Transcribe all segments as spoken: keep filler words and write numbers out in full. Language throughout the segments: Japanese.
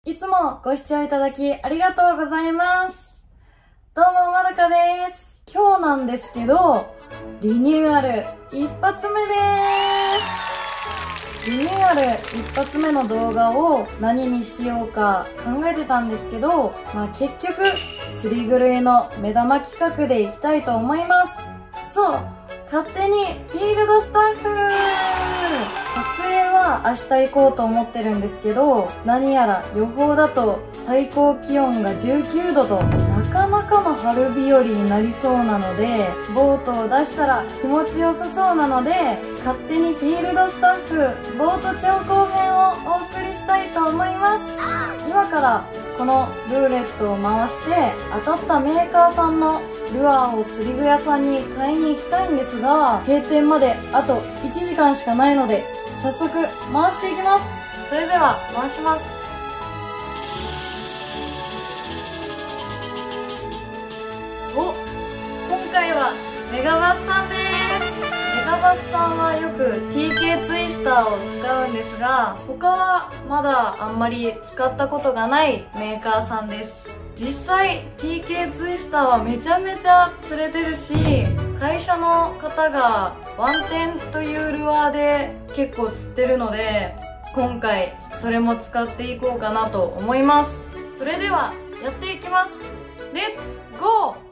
いつもご視聴いただきありがとうございます。どうもまどかです。今日なんですけど、リニューアル一発目です。リニューアル一発目の動画を何にしようか考えてたんですけど、まあ結局、釣り狂いの目玉企画でいきたいと思います。そう、勝手にフィールドスタッフ撮影は明日行こうと思ってるんですけど、何やら予報だと最高気温がじゅうきゅうどとなかなかの春日和になりそうなので、ボートを出したら気持ちよさそうなので、勝手にフィールドスタッフボート調光編をお送りしたいと思います。今からこのルーレットを回して当たったメーカーさんのルアーを釣り具屋さんに買いに行きたいんですが、閉店まであといちじかんしかないので早速回していきます。それでは回します。お、今回はメガバスさんです。メガバスさんはよく ティーケー ツイスターを使うんですが、他はまだあんまり使ったことがないメーカーさんです。実際 ティーケー ツイスターはめちゃめちゃ釣れてるし、会社の方がワンテンというルアーで結構釣ってるので、今回それも使っていこうかなと思います。それではやっていきます。レッツゴー。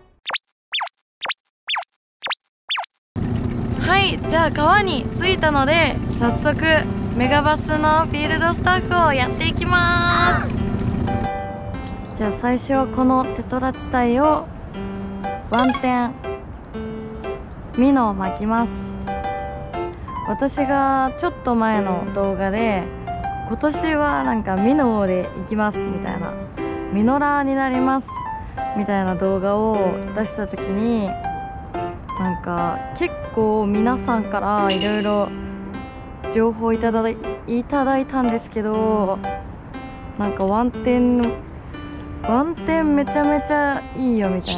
はい、じゃあ川に着いたので早速メガバスのフィールドスタッフをやっていきます。じゃあ最初はこのテトラ地帯をワンテンミノを巻きます。私がちょっと前の動画で今年はなんかミノで行きますみたいな、ミノラーになりますみたいな動画を出した時に、なんか結構皆さんからいろいろ情報いただい、いただいたんですけど、なんかワンテンのワンテンめちゃめちゃいいよみたいな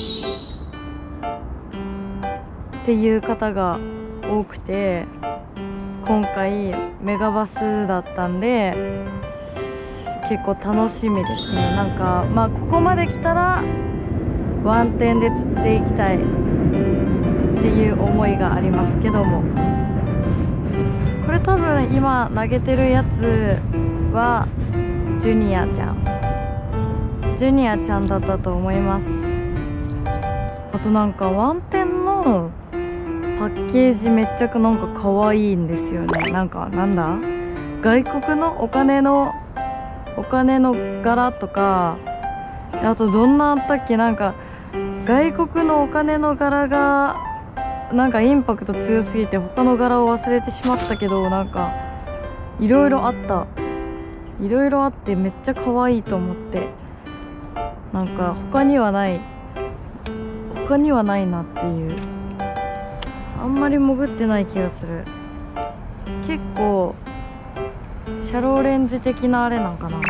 っていう方が多くて、今回メガバスだったんで結構楽しみですね。なんかまあここまで来たらワンテンで釣っていきたいっていう思いがありますけども、これ多分今投げてるやつはジュニアちゃんジュニアちゃんだったと思います。あとなんかワンテンのパッケージめっちゃくなんか可愛いんですよね。なんかなんだ外国のお金のお金の柄とか、あとどんなあったっけ、なんか外国のお金の柄がなんかインパクト強すぎて他の柄を忘れてしまったけど、なんかいろいろあったいろいろあってめっちゃ可愛いと思って、なんか他にはない他にはないなっていう、あんまり潜ってない気がする。結構シャローレンジ的なあれなんかな。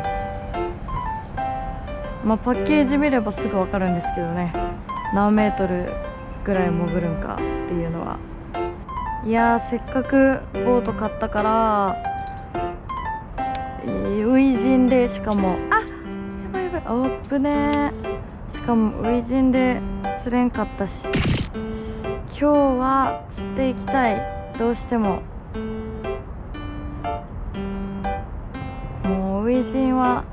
まあパッケージ見ればすぐ分かるんですけどね、何メートルぐらい潜るんかっていうのは。いやー、せっかくボート買ったから、初陣で、しかもああっぶねー、しかも初陣で釣れんかったし、今日は釣っていきたい。どうしてももう初陣は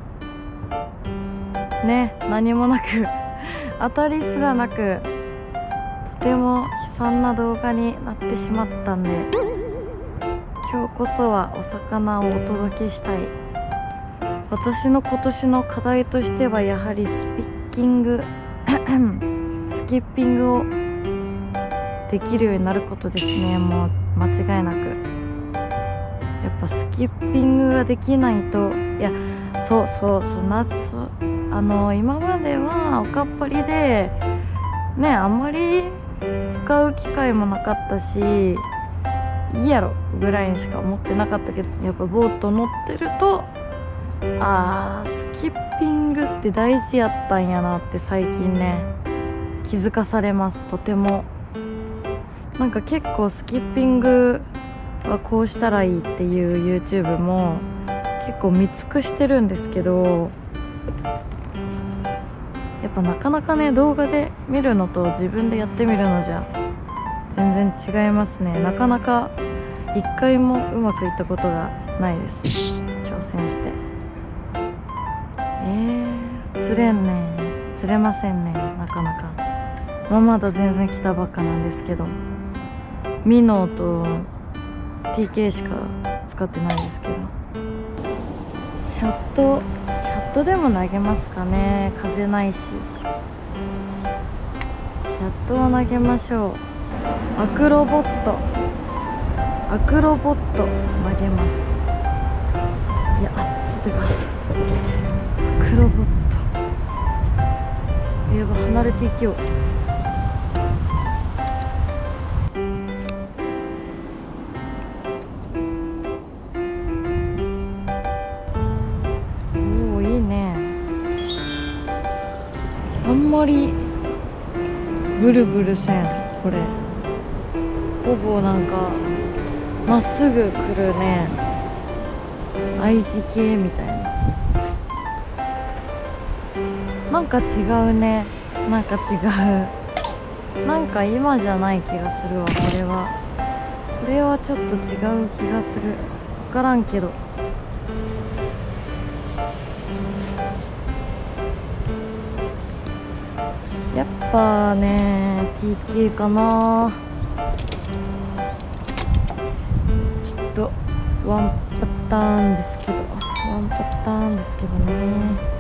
ね、何もなく当たりすらなく、とても悲惨な動画になってしまったんで、今日こそはお魚をお届けしたい。私の今年の課題としてはやはりスピッキングスキッピングをできるようになることですね。もう間違いなくやっぱスキッピングができないと、いやそうそうそんなそあの今まではおかっぱりでね、あんまり使う機会もなかったし、いいやろぐらいにしか思ってなかったけど、やっぱボート乗ってると、あースキッピングって大事やったんやなって最近ね気づかされます。とてもなんか結構スキッピングはこうしたらいいっていう YouTube も結構見尽くしてるんですけど、やっぱなかなかね動画で見るのと自分でやってみるのじゃ全然違いますね。なかなか一回もうまくいったことがないです、挑戦して。えー、釣れんね釣れませんね、なかなか。まあ、まだ全然来たばっかなんですけど、ミノと ティーケー しか使ってないですけど、シャットシャットでも投げますかね。風ないし、シャットを投げましょう。アクロボットアクロボット投げます。いや、あっちとかアクロボット、やば、離れていきよう。おお、いいね。あんまりブルブルせん、これほぼなんかまっすぐ来るね。愛知系みたいな。なんか違うね。なんか違う。なんか今じゃない気がするわ、これは。これはちょっと違う気がする。わからんけど。やっぱね、ティーケー かな。ちょっとワンパターンですけど、ワンパターンですけどね。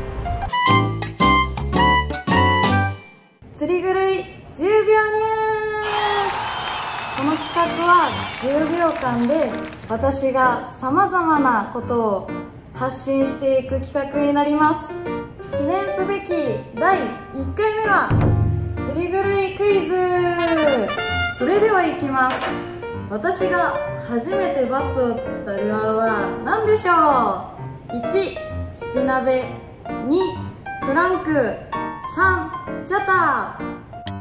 釣り狂いじゅうびょうニュース。この企画はじゅうびょうかんで私がさまざまなことを発信していく企画になります。記念すべきだいいっかいめは釣り狂いクイズ。それではいきます。私が初めてバスを釣ったルアーは何でしょう。いちスピナベ、にクランク、さんチャター。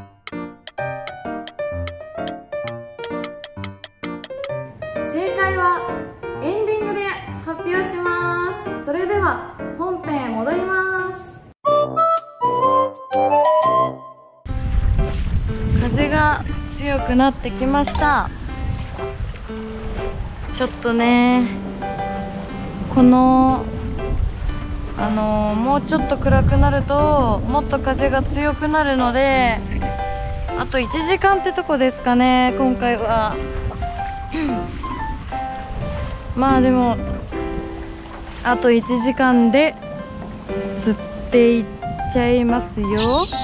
正解はエンディングで発表します。それでは本編へ戻ります。風が強くなってきました。ちょっとね、このあのー、もうちょっと暗くなるともっと風が強くなるので、あといちじかんってとこですかね、今回は。まあでもあといちじかんで釣っていっちゃいますよ。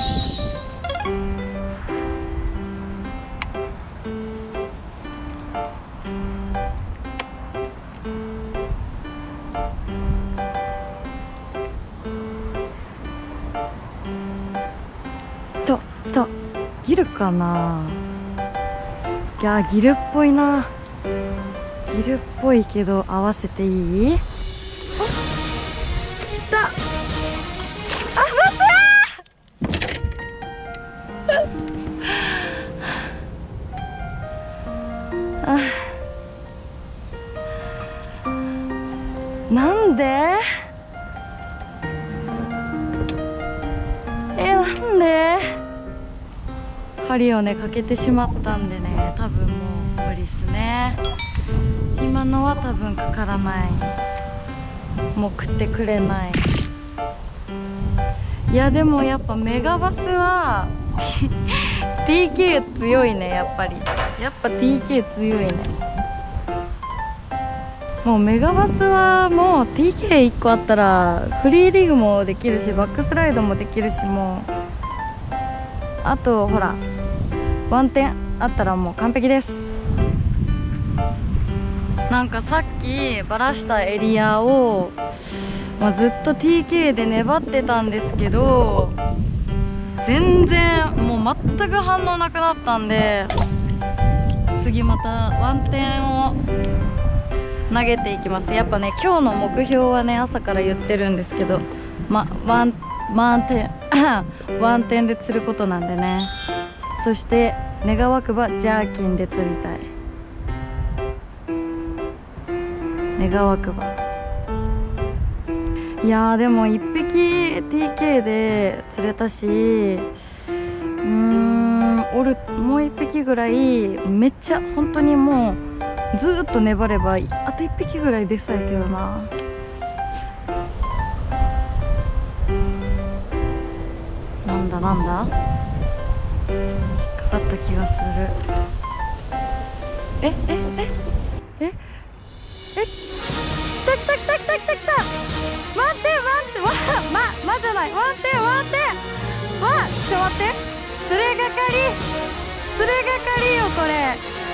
ととギルかな。いや、ギルっぽいな。ギルっぽいけど合わせていい？あ、来た。あ、待ってーあ、なんで？え、なんで？針をねかけてしまったんでね、多分もう無理っすね。今のは多分かからない。もう食ってくれない。いやでもやっぱメガバスはティーケー 強いね。やっぱりやっぱ ティーケー 強いね。もうメガバスはもう ティーケーいっ 個あったらフリーリグもできるし、バックスライドもできるし、もうあとほらワンテンあったらもう完璧です。なんかさっきバラしたエリアを、まあ、ずっと ティーケー で粘ってたんですけど、全然もう全く反応なくなったんで、次またワンテンを投げていきます。やっぱね、今日の目標はね、朝から言ってるんですけど、ま、ワン、ワンテンワンテンで釣ることなんでね。そして願わくばジャーキンで釣りたい。願わくば。 いやーでもいっぴき ティーケー で釣れたし、うーんおるもういっぴきぐらいめっちゃ本当にもうずーっと粘ればあといっぴきぐらい出そうやけどな。なんだなんだかかった気がする。えええええ来た来た来た来た来た来た。待って待ってわままじゃない待って待ってわちょ待って釣れがかり釣れがかりよこれ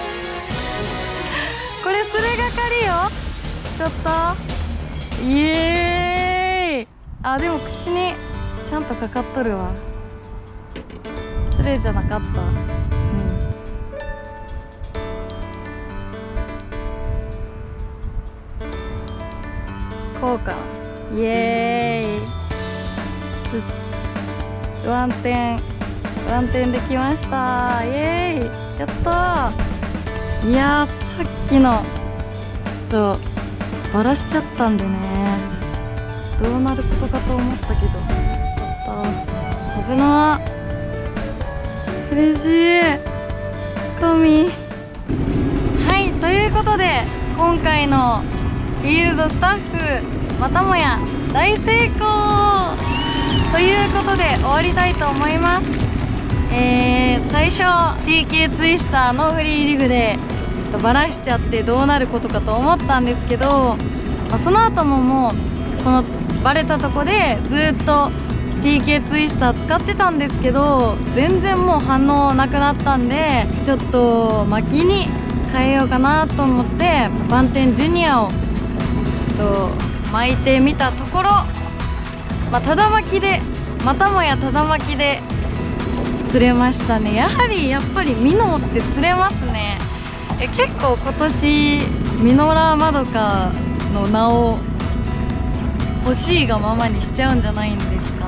これ釣れがかりよちょっとイエーイ。あでも口にちゃんとかかっとるわ。釣れじゃなかった。こうかイエーイ。ワンテンワンテンできました。イエーイやったー。いやーさっきのちょっとバラしちゃったんでねどうなることかと思ったけどちょっと危なー。嬉しい神。はいということで今回のフィールドスタッフまたもや大成功ということで終わりたいと思います。えー、最初 ティーケー ツイスターのフリーリグでちょっとバラしちゃってどうなることかと思ったんですけど、まあ、その後ももうそのバレたとこでずっと ティーケー ツイスター使ってたんですけど全然もう反応なくなったんでちょっと巻きに変えようかなと思ってバンテンジュニアをちょっと巻いてみたところ、まあ、ただ巻きでまたもやただ巻きで釣れましたね。やはりやっぱりミノって釣れますね。え結構今年ミノラマドカの名を欲しいがままにしちゃうんじゃないんですか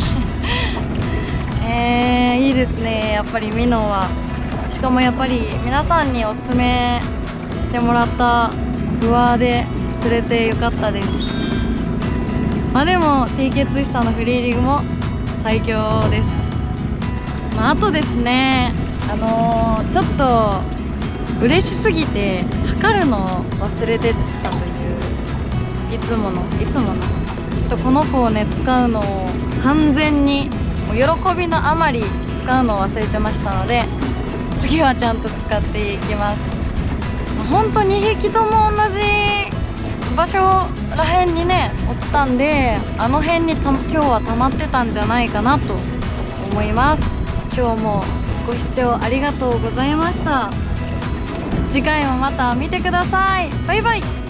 えー、いいですねやっぱりミノは。しかもやっぱり皆さんにおすすめしてもらったルアーで釣れてよかったです。まあでも ティーケー ツイスターのフリーリグも最強です。まあ、あとですねあのー、ちょっと嬉しすぎて測るのを忘れてたといういつものいつものちょっとこの子をね使うのを完全にもう喜びのあまり使うのを忘れてましたので次はちゃんと使っていきます。本当ににひきとも同じ場所らへんにねおったんであの辺にた今日は溜まってたんじゃないかなと思います。今日もご視聴ありがとうございました。次回もまた見てください。バイバイ。